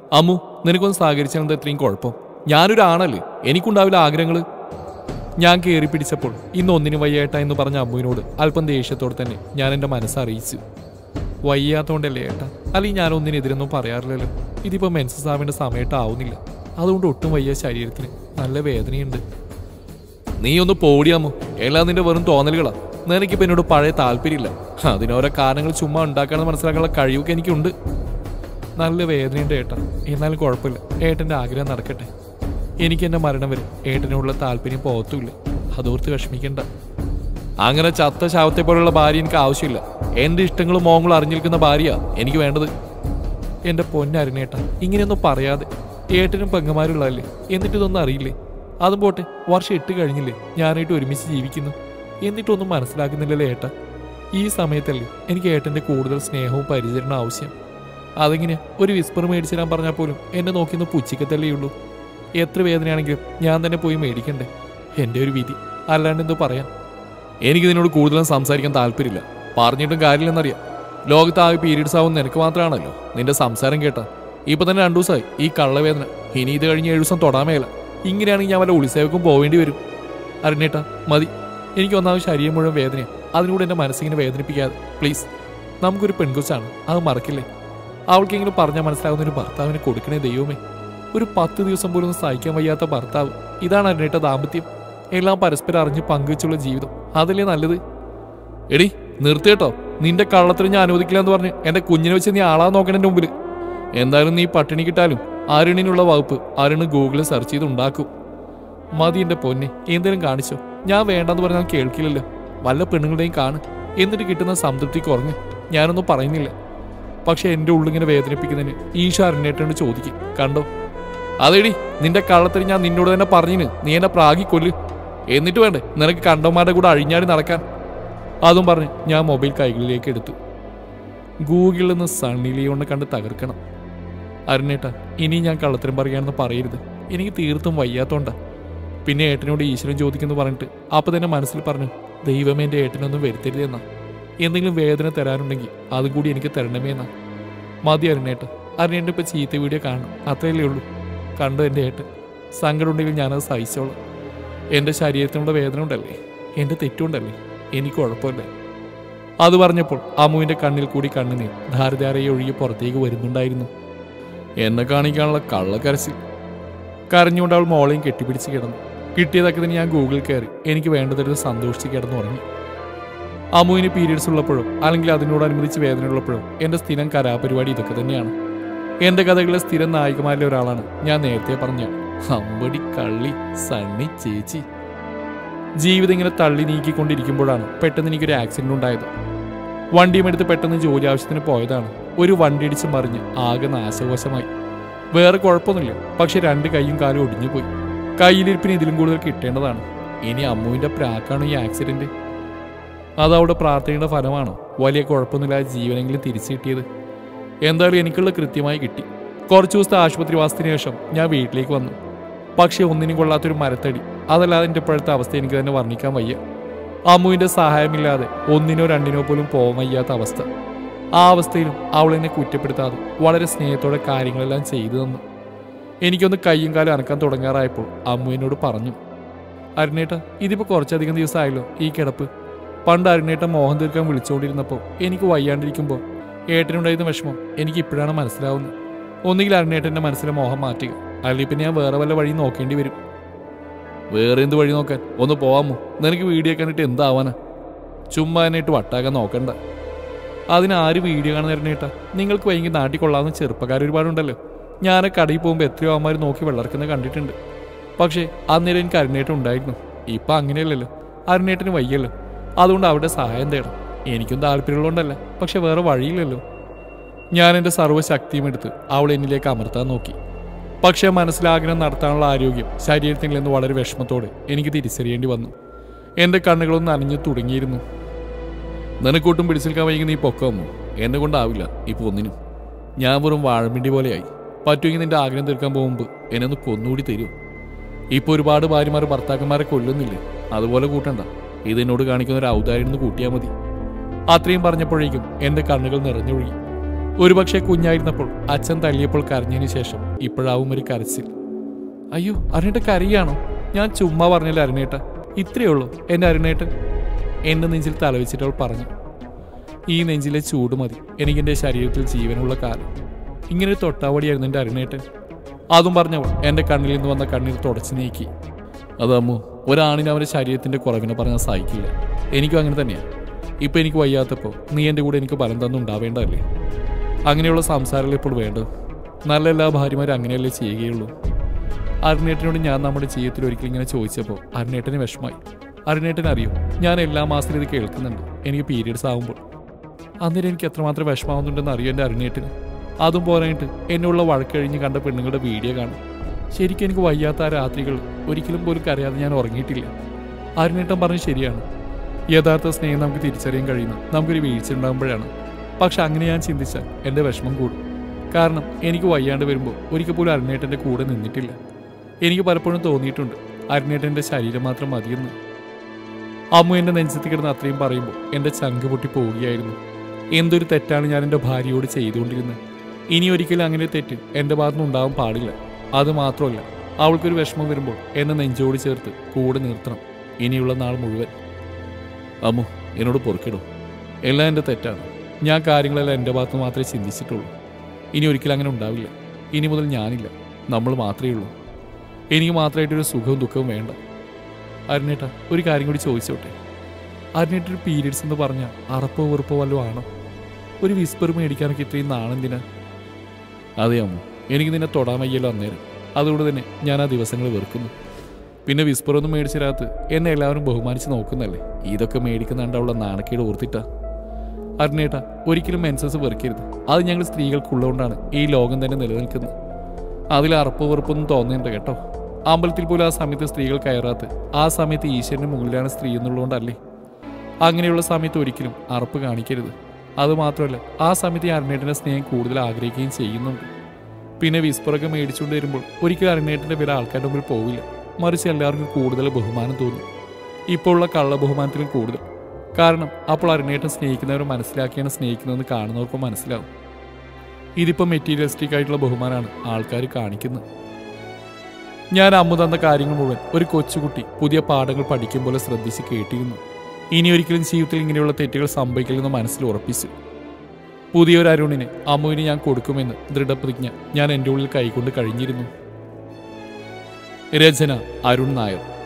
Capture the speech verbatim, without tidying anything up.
അമ്മു, നിനക്കൊന്ന് സഹകരിച്ചത് ഇത്രയും കുഴപ്പം? ഞാനൊരാണല്ലേ, എനിക്കുണ്ടാവില്ല ആഗ്രഹങ്ങൾ. ഞാൻ കയറി പിടിച്ചപ്പോൾ ഇന്ന് ഒന്നിനും വയ്യേട്ടാ എന്ന് പറഞ്ഞ അമ്മുവിനോട് അല്പം ദേഷ്യത്തോടെ തന്നെ ഞാൻ എൻ്റെ മനസ്സറിയിച്ചു. വയ്യാത്തോണ്ടല്ലേ ഏട്ടാ, അല്ലെങ്കിൽ ഞാൻ ഒന്നിനെതിരൊന്നും പറയാറില്ലല്ലോ. ഇതിപ്പോൾ മെൻസസ് ആവേണ്ട സമയത്താവുന്നില്ല, അതുകൊണ്ട് ഒട്ടും വയ്യ, ശരീരത്തിന് നല്ല വേദനയുണ്ട്. നീ ഒന്ന് പോടിയാമോ, എല്ലാം നിന്റെ വെറും തോന്നലുകളാ. നിനക്കിപ്പോൾ എന്നോട് പഴയ താല്പര്യമില്ല. അതിനോരോ കാരണങ്ങൾ ചുമ്മാ ഉണ്ടാക്കാണെന്ന് മനസ്സിലാക്കാനുള്ള കഴിവൊക്കെ എനിക്കുണ്ട്. നല്ല വേദനയുണ്ട് ഏട്ടാ, എന്നാലും കുഴപ്പമില്ല, ഏട്ടൻ്റെ ആഗ്രഹം നടക്കട്ടെ. എനിക്ക് എൻ്റെ മരണം വരെ ഏട്ടനോടുള്ള താല്പര്യം പോകത്തുമില്ല, അതോർത്ത് വിഷമിക്കണ്ട. അങ്ങനെ ചത്ത ശാവത്തെ പോലുള്ള ഭാര്യ എനിക്ക് ആവശ്യമില്ല. എൻ്റെ ഇഷ്ടങ്ങളും മോങ്ങളും അറിഞ്ഞിരിക്കുന്ന ഭാര്യ എനിക്ക് വേണ്ടത്. എൻ്റെ പൊന്നരുണേട്ടാ, ഇങ്ങനെയൊന്നും പറയാതെ. ഏട്ടനും പെങ്ങന്മാരുള്ളതല്ലേ, എന്നിട്ടിതൊന്നും അറിയില്ലേ? അതും പോട്ടെ, വർഷം എട്ട് കഴിഞ്ഞില്ലേ ഞാനായിട്ട് ഒരുമിച്ച് ജീവിക്കുന്നു, എന്നിട്ടൊന്നും മനസ്സിലാക്കുന്നില്ലല്ലേ ഏട്ടാ? ഈ സമയത്തല്ലേ എനിക്ക് ഏട്ടൻ്റെ കൂടുതൽ സ്നേഹവും പരിചരണം ആവശ്യം. അതെങ്ങനെയാ ഒരു വിസ്പർ മേടിച്ചു തരാൻ പറഞ്ഞാൽ പോലും എന്നെ നോക്കിയൊന്ന് പുച്ഛിക്കത്തല്ലേ ഉള്ളൂ. എത്ര വേദനയാണെങ്കിലും ഞാൻ തന്നെ പോയി മേടിക്കണ്ടേ? എൻ്റെ ഒരു വിധി, അല്ലാണ്ട് എന്തോ പറയാൻ. എനിക്ക് നിന്നോട് കൂടുതലും സംസാരിക്കാൻ താല്പര്യമില്ല, പറഞ്ഞിട്ടും കാര്യമില്ലെന്നറിയാം. ലോകത്താകെ പീരീഡ്സ് ആവും നിനക്ക് മാത്രമാണല്ലോ. നിന്റെ സംസാരം കേട്ടാ ഇപ്പൊ തന്നെ രണ്ടു ദിവസമായി ഈ കള്ളവേദന. ഇനി ഇത് കഴിഞ്ഞ് ഏഴു ദിവസം തൊടാമേല. ഇങ്ങനെയാണെങ്കിൽ ഞാൻ വല്ല ഉളിസേവക്കും പോവേണ്ടി വരും. അരുണേട്ടാ മതി, എനിക്ക് ഒന്നാമത് ശരീരം മുഴുവൻ വേദനയാണ്. അതിനൂടെ എൻ്റെ മനസ്സിങ്ങനെ വേദനിപ്പിക്കാതെ പ്ലീസ്. നമുക്കൊരു പെൺകൊച്ചാണ്, അത് മറക്കില്ലേ? അവൾക്കെങ്കിലും പറഞ്ഞാൽ മനസ്സിലാവുന്ന ഒരു ഭർത്താവിനെ കൊടുക്കണേ ദൈവമേ. ഒരു പത്ത് ദിവസം പോലും സഹിക്കാൻ വയ്യാത്ത ഭർത്താവ്, ഇതാണ് അരുണേട്ട ദാമ്പത്യം. എല്ലാം പരസ്പരം അറിഞ്ഞ് പങ്കുവെച്ചുള്ള ജീവിതം, അതല്ലേ നല്ലത്? എടി നിർത്തിയേട്ടോ, നിന്റെ കള്ളത്തിന് ഞാൻ അനുവദിക്കില്ല എന്ന് പറഞ്ഞ് എൻ്റെ കുഞ്ഞിനെ വെച്ച് നീ ആളാ നോക്കണ മുമ്പിൽ. എന്തായാലും നീ പട്ടിണി കിട്ടാലും അരുണിനുള്ള വകുപ്പ് അരുണ് ഗൂഗിളിൽ സെർച്ച് ചെയ്ത് ഉണ്ടാക്കും. മതി എൻ്റെ പൊന്നെ, എന്തേലും കാണിച്ചോ. ഞാൻ വേണ്ടെന്ന് പറഞ്ഞാൽ കേൾക്കില്ലല്ലോ. വല്ല പെണ്ണുങ്ങളുടെയും കാണ്, എന്നിട്ട് കിട്ടുന്ന സംതൃപ്തി കുറഞ്ഞ് ഞാനൊന്നും പറയുന്നില്ല. പക്ഷെ എൻ്റെ ഉള്ളിങ്ങനെ വേദനിപ്പിക്കുന്നതിന് ഈശ അരുണേട്ടനോട് ചോദിക്കും. കണ്ടോ അതെടി, നിന്റെ കള്ളത്തിന് ഞാൻ നിന്നോട് തന്നെ പറഞ്ഞിന് നീ എന്നെ പ്രാഗി കൊല്ല്. എന്നിട്ട് വേണ്ടേ നിനക്ക് കണ്ടവന്മാരുടെ കൂടെ അഴിഞ്ഞാടി നടക്കാൻ? അതും പറഞ്ഞ് ഞാൻ മൊബൈൽ കൈകളിലേക്ക് എടുത്തു. ഗൂഗിളിൽ നിന്ന് സണ്ണി ലിയോണിനെ കണ്ട് തകർക്കണം. അരുണേട്ടാ, ഇനി ഞാൻ കള്ളത്തരം പറയുകയാണെന്ന് പറയരുത്, എനിക്ക് തീർത്തും വയ്യാത്തോണ്ടാ. പിന്നെ ഏട്ടനോട് ഈശ്വരൻ ചോദിക്കുന്നു പറഞ്ഞിട്ട് അപ്പം തന്നെ മനസ്സിൽ പറഞ്ഞു, ദൈവമേ എൻ്റെ ഏട്ടനൊന്നും വരുത്തരുതെന്നാ. എന്തെങ്കിലും വേദന തരാനുണ്ടെങ്കിൽ അതും കൂടി എനിക്ക് തരണമേ എന്നാ. മതി അരുണേട്ട, അരുണേട്ടൻ ഇപ്പം ചീത്ത വീഡിയോ കാണണം, അത്രയല്ലേ ഉള്ളൂ. കണ്ടോ എൻ്റെ ഏട്ടൻ, സങ്കടം ഉണ്ടെങ്കിൽ ഞാനത് സഹിച്ചോളാം. എൻ്റെ ശരീരത്തിനുള്ള വേദന ഉണ്ടല്ലേ, എൻ്റെ തെറ്റുണ്ടല്ലേ, എനിക്ക് കുഴപ്പമില്ല. അത് പറഞ്ഞപ്പോൾ അമ്മുവിൻ്റെ കണ്ണിൽ കൂടി കണ്ണുനീർ ധാരധാരയെ ഒഴുകി പുറത്തേക്ക് വരുന്നുണ്ടായിരുന്നു. എന്നെ കാണിക്കാനുള്ള കള്ളക്കരച്ചിൽ. കരഞ്ഞുകൊണ്ട് അവൾ മോളെയും കെട്ടിപ്പിടിച്ച് കിടന്നു. കിട്ടിയതൊക്കെ തന്നെ ഞാൻ ഗൂഗിളിൽ കയറി എനിക്ക് വേണ്ടതെടുത്ത് സന്തോഷിച്ച് കിടന്നു ഉറങ്ങി. അമ്മുവിന് പീരീഡ്സ് ഉള്ളപ്പോഴും അല്ലെങ്കിൽ അതിനോടനുബന്ധിച്ച് വേദനയുള്ളപ്പോഴും എൻ്റെ സ്ഥിരം കലാപരിപാടി ഇതൊക്കെ തന്നെയാണ്. എൻ്റെ കഥകളിലെ സ്ഥിരം നായികമാരിലെ ഒരാളാണ് ഞാൻ നേരത്തെ പറഞ്ഞ അമ്പടി കള്ളി സണ്ണി ചേച്ചി. ജീവിതം ഇങ്ങനെ തള്ളി നീക്കിക്കൊണ്ടിരിക്കുമ്പോഴാണ് പെട്ടെന്ന് എനിക്കൊരു ആക്സിഡന്റ് ഉണ്ടായത്. വണ്ടിയും എടുത്ത് പെട്ടെന്ന് ജോലി ആവശ്യത്തിന് പോയതാണ്. ഒരു വണ്ടി ഇടിച്ച് മറിഞ്ഞ് ആകെ നാശകോശമായി. വേറെ കുഴപ്പമൊന്നുമില്ല, പക്ഷെ രണ്ട് കൈയും കാലും ഒടിഞ്ഞു പോയി. കയ്യിലിരിപ്പിന് ഇതിലും കൂടുതൽ കിട്ടേണ്ടതാണ്. ഇനി അമ്മുവിൻ്റെ പ്രാക്കാണ് ഈ ആക്സിഡന്റ്. അതവിടെ പ്രാർത്ഥനയുടെ ഫലമാണോ വലിയ കുഴപ്പമൊന്നുമില്ലാതെ ജീവനെങ്കിലും തിരിച്ചു കിട്ടിയത്? എന്തായാലും എനിക്കുള്ള കൃത്യമായി കിട്ടി. കുറച്ചു ദിവസത്തെ ആശുപത്രിവാസത്തിന് ശേഷം ഞാൻ വീട്ടിലേക്ക് വന്നു. പക്ഷെ ഒന്നിനും കൊള്ളാത്തൊരു മരത്തടി, അതല്ലാതെ എൻ്റെ ഇപ്പോഴത്തെ അവസ്ഥ എനിക്ക് തന്നെ വർണ്ണിക്കാൻ വയ്യ. അമ്മുവിൻ്റെ സഹായമില്ലാതെ ഒന്നിനോ രണ്ടിനോ പോലും പോകാൻ വയ്യാത്ത അവസ്ഥ. ആ അവസ്ഥയിലും അവൾ എന്നെ കുറ്റപ്പെടുത്താതെ വളരെ സ്നേഹത്തോടെ കാര്യങ്ങളെല്ലാം ചെയ്തു തന്നു. എനിക്കൊന്ന് കയ്യും കാലം അനക്കാൻ തുടങ്ങാറായപ്പോൾ അമ്മു എന്നോട് പറഞ്ഞു, അരുണേട്ട, ഇതിപ്പോൾ കുറച്ചധികം ദിവസമായല്ലോ ഈ കിടപ്പ്. പണ്ട് അരുണേട്ട മോഹം തീർക്കാൻ വിളിച്ചുകൊണ്ടിരുന്നപ്പോൾ എനിക്ക് വയ്യാണ്ടിരിക്കുമ്പോൾ ഏട്ടനുണ്ടായിരുന്ന വിഷമം എനിക്ക് ഇപ്പോഴാണ് മനസ്സിലാവുന്നത്. ഒന്നുകിൽ അരുണേട്ടൻ്റെ മനസ്സിലെ മോഹം മാറ്റുക, അല്ലെങ്കിൽ പിന്നെ ഞാൻ വേറെ വല്ല വഴി നോക്കേണ്ടി വരും. വേറെ എന്ത് വഴി നോക്കാൻ? ഒന്ന് പോവാമോ? നിനക്ക് വീഡിയോ കണ്ടിട്ട് എന്താവാനാ? ചുമ്മാ എന്നിട്ട് വട്ടാക്കാൻ നോക്കണ്ട. അതിനാര് വീഡിയോ കാണുന്ന അരുണേട്ടാ? നിങ്ങൾക്ക് വൈകി നാട്ടിൽ കൊള്ളാവുന്ന ചെറുപ്പക്കാർ ഒരുപാടുണ്ടല്ലോ. ഞാൻ കടയിൽ പോകുമ്പോൾ എത്രയോ അമ്മമാർ നോക്കി വെള്ളർക്കുന്നത് കണ്ടിട്ടുണ്ട്. പക്ഷേ അന്നേരം എനിക്ക് അരുണേട്ടൻ ഉണ്ടായിരുന്നു. ഇപ്പം അങ്ങനെയല്ലല്ലോ, അരുണേട്ടന് വയ്യല്ലോ. അതുകൊണ്ട് അവരുടെ സഹായം തേടാം. എനിക്കും താല്പര്യമുള്ളതുകൊണ്ടല്ല, പക്ഷെ വേറെ വഴിയില്ലല്ലോ. ഞാൻ എൻ്റെ സർവ്വശക്തിയും എടുത്ത് അവൾ എന്നിലേക്ക് അമർത്താൻ നോക്കി. പക്ഷേ മനസ്സിലാഗ്രഹം നടത്താനുള്ള ആരോഗ്യം ശരീരത്തിൽ നിന്ന് വളരെ വിഷമത്തോടെ എനിക്ക് തിരിച്ചറിയേണ്ടി വന്നു. എൻ്റെ കണ്ണുകളൊന്ന് നനഞ്ഞു തുടങ്ങിയിരുന്നു. നിനക്കൊട്ടും പിടിച്ചെടുക്കാൻ വൈകി നീ പൊക്കമോ? എന്നെ കൊണ്ടാവില്ല ഇപ്പോൾ ഒന്നിനും. ഞാൻ വെറും വാഴമിണ്ടി പോലെയായി. പറ്റുമെങ്കിൽ നിന്റെ ആഗ്രഹം തീർക്കാൻ പോകുമ്പോൾ എന്നെ ഒന്ന് കൊന്നുകൂടി തരുമോ? ഇപ്പോൾ ഒരുപാട് ഭാര്യമാർ ഭർത്താക്കന്മാരെ കൊല്ലുന്നില്ലേ? അതുപോലെ കൂട്ടണ്ട. ഇതെന്നോട് കാണിക്കുന്ന ഒരു ഔദാര്യം എന്ന് കൂട്ടിയാൽ മതി. അത്രയും പറഞ്ഞപ്പോഴേക്കും എൻ്റെ കണ്ണുകൾ നിറഞ്ഞൊഴുകി. ഒരുപക്ഷെ കുഞ്ഞായിരുന്നപ്പോൾ അച്ഛൻ തള്ളിയപ്പോൾ കരഞ്ഞതിന് ശേഷം ഇപ്പോഴാവും ഒരു കരച്ചിൽ. അയ്യോ, അരുണേട്ട കരയാണോ? ഞാൻ ചുമ്മാ പറഞ്ഞില്ല അരുണേട്ട, ഇത്രയേ ഉള്ളൂ എൻ്റെ അരുണേട്ടൻ. എൻ്റെ നെഞ്ചിൽ തലവെച്ചിട്ടവൾ പറഞ്ഞു. ഈ നെഞ്ചിലെ ചൂട് മതി എനിക്കെൻ്റെ ശരീരത്തിൽ ജീവനുള്ള കാലം. ഇങ്ങനെ തൊട്ടാവടിയായിരുന്നു എൻ്റെ അരുണേട്ടൻ. അതും പറഞ്ഞവൾ എൻ്റെ കണ്ണിൽ നിന്ന് വന്ന കണ്ണീർ തുടച്ചു നീക്കി. അതമ്മു, ഒരാണിന് അവൻ്റെ ശരീരത്തിൻ്റെ കുറവിനെ പറഞ്ഞാൽ സഹിക്കില്ല. എനിക്കും അങ്ങനെ തന്നെയാണ്. ഇപ്പം എനിക്ക് വയ്യാത്തപ്പോൾ നീ എൻ്റെ കൂടെ എനിക്ക് ബലം തന്നുണ്ടാവേണ്ടതല്ലേ? അങ്ങനെയുള്ള സംസാരങ്ങൾ ഇപ്പോൾ വേണ്ടത്. നല്ല എല്ലാ ഭാര്യമാരും അങ്ങനെയല്ലേ ചെയ്യുകയുള്ളൂ. അരുണേട്ടനോട് ഞാൻ നമ്മുടെ ജീവിതത്തിൽ ഒരിക്കലും ഇങ്ങനെ ചോദിച്ചപ്പോൾ അരുണേട്ടന് വിഷമായി. അരുണേട്ടൻ അറിയോ, ഞാൻ എല്ലാ മാസത്തിലും ഇത് കേൾക്കുന്നുണ്ട് എനിക്ക് പീരീഡ്സ് ആകുമ്പോൾ. അന്നേരം എനിക്ക് എത്രമാത്രം വിഷമാവുന്നുണ്ടെന്ന് അറിയോ എൻ്റെ അരുണേട്ടന്. അതും പോരായിട്ട് എന്നുള്ള വഴക്കഴിഞ്ഞ് കണ്ട പെണ്ണുങ്ങളുടെ വീഡിയോ കാണും. ശരിക്കും എനിക്ക് വയ്യാത്ത ആ രാത്രികൾ ഒരിക്കലും പോലും കരയാതെ ഞാൻ ഉറങ്ങിയിട്ടില്ല. അരുണേട്ടൻ പറഞ്ഞ് ശരിയാണ്. യഥാർത്ഥ സ്നേഹം നമുക്ക് തിരിച്ചറിയാൻ കഴിയുന്ന നമുക്കൊരു വീഴ്ച ഉണ്ടാകുമ്പോഴാണ്. പക്ഷെ അങ്ങനെ ഞാൻ ചിന്തിച്ചാൽ എൻ്റെ വിഷമം കൂടും. കാരണം എനിക്ക് വയ്യാണ്ട് വരുമ്പോൾ ഒരിക്കൽ പോലും അരുണേട്ടൻ്റെ കൂടെ നിന്നിട്ടില്ല. എനിക്ക് പലപ്പോഴും തോന്നിയിട്ടുണ്ട് അരുണേട്ടൻ്റെ ശരീരം മാത്രം മതിയെന്ന്. അമ്മു എൻ്റെ നെഞ്ചത്ത് കിടന്ന് അത്രയും പറയുമ്പോൾ എൻ്റെ ചങ്ക് പൊട്ടി പോവുകയായിരുന്നു. എന്തൊരു തെറ്റാണ് ഞാൻ എൻ്റെ ഭാര്യയോട് ചെയ്തുകൊണ്ടിരുന്നത്. ഇനി ഒരിക്കലും അങ്ങനെ തെറ്റ് എൻ്റെ ഭാഗത്തുനിന്ന് ഉണ്ടാവാൻ പാടില്ല. അതുമാത്രമല്ല, അവൾക്കൊരു വിഷമം വരുമ്പോൾ എന്നെ നെഞ്ചോട് ചേർത്ത് കൂടെ നിർത്തണം ഇനിയുള്ള നാൾ മുഴുവൻ. അമ്മു, എന്നോട് പൊറുക്കിടും. എല്ലാം എൻ്റെ തെറ്റാണ്. ഞാൻ കാര്യങ്ങളെല്ലാം എൻ്റെ ഭാഗത്ത് മാത്രമേ ചിന്തിച്ചിട്ടുള്ളൂ. ഇനി ഒരിക്കലും അങ്ങനെ ഉണ്ടാവില്ല. ഇനി മുതൽ ഞാനില്ല, നമ്മൾ മാത്രമേ ഉള്ളൂ. എനിക്ക് മാത്രമായിട്ടൊരു സുഖവും ദുഃഖവും വേണ്ട. അരുണേട്ട, ഒരു കാര്യം കൂടി ചോദിച്ചോട്ടെ. അരുണേട്ടൊരു പീരീഡ്സ് എന്ന് പറഞ്ഞാൽ അറപ്പോ വെറുപ്പോ വല്ലതും ആണോ? ഒരു വിസ്പർ മേടിക്കാനൊക്കെ ഇത്രയും നാണെന്തിനാ? അതെ അമ്മു, എനിക്ക് നിന്നെ തൊടാൻ വയ്യല്ലോ അന്നേരം. അതുകൊണ്ട് തന്നെ ഞാൻ ആ ദിവസങ്ങൾ വെറുക്കുന്നു. പിന്നെ വിസ്പറൊന്നും മേടിച്ചിരാത്ത് എന്നെ എല്ലാവരും ബഹുമാനിച്ച് നോക്കുന്നല്ലേ. ഇതൊക്കെ മേടിക്കുന്നുണ്ടാവുള്ള നാണക്കേട് ഓർത്തിട്ടാ. അരുണേട്ട, ഒരിക്കലും മെൻസസ് വെറുക്കരുത്. അത് ഞങ്ങൾ സ്ത്രീകൾക്കുള്ളതുകൊണ്ടാണ് ഈ ലോകം തന്നെ നിലനിൽക്കുന്നത്. അതിൽ അറപ്പോ വെറുപ്പൊന്നും തോന്നേണ്ട കേട്ടോ. അമ്പലത്തിൽ പോലും ആ സമയത്ത് സ്ത്രീകൾ കയറാത്ത ആ സമയത്ത് ഈശ്വരന് മുകളിലാണ് സ്ത്രീ എന്നുള്ളതുകൊണ്ടല്ലേ. അങ്ങനെയുള്ള സമയത്ത് ഒരിക്കലും അറപ്പ് കാണിക്കരുത്. അതുമാത്രമല്ല, ആ സമയത്ത് ഈ അരുണേട്ടൻ്റെ സ്നേഹം കൂടുതൽ ആഗ്രഹിക്കുകയും ചെയ്യുന്നുണ്ട്. പിന്നെ വിസ്പറൊക്കെ മേടിച്ചുകൊണ്ട് വരുമ്പോൾ ഒരിക്കലും അരുണേട്ടൻ്റെ വില ആൾക്കാരുടെ മുമ്പിൽ പോവില്ല. മറിച്ച് എല്ലാവർക്കും കൂടുതൽ ബഹുമാനം തോന്നും. ഇപ്പോൾ ഉള്ള കള്ള ബഹുമാനത്തിലും കൂടുതൽ. കാരണം അപ്പോൾ അരുണേട്ടൻ സ്നേഹിക്കുന്നവരെ മനസ്സിലാക്കിയാണ് സ്നേഹിക്കുന്നതെന്ന് കാണുന്നവർക്കും മനസ്സിലാവും. ഇതിപ്പോൾ മെറ്റീരിയലിസ്റ്റിക് ആയിട്ടുള്ള ബഹുമാനമാണ് ആൾക്കാർ കാണിക്കുന്നത്. ഞാൻ അമ്മു തന്ന കാര്യങ്ങൾ മുഴുവൻ ഒരു കൊച്ചുകുട്ടി പുതിയ പാഠങ്ങൾ പഠിക്കും പോലെ ശ്രദ്ധിച്ച് കേട്ടിരുന്നു. ഇനി ഒരിക്കലും ജീവിതത്തിൽ ഇങ്ങനെയുള്ള തെറ്റുകൾ സംഭവിക്കില്ലെന്ന് മനസ്സിൽ ഉറപ്പിച്ചു. പുതിയൊരു അരുണിനെ അമ്മുവിന് ഞാൻ കൊടുക്കുമെന്ന് ദൃഢപ്രതിജ്ഞ ഞാൻ എൻ്റെ ഉള്ളിൽ കൈകൊണ്ട് കഴിഞ്ഞിരുന്നു. രചന അരുൺ നായർ.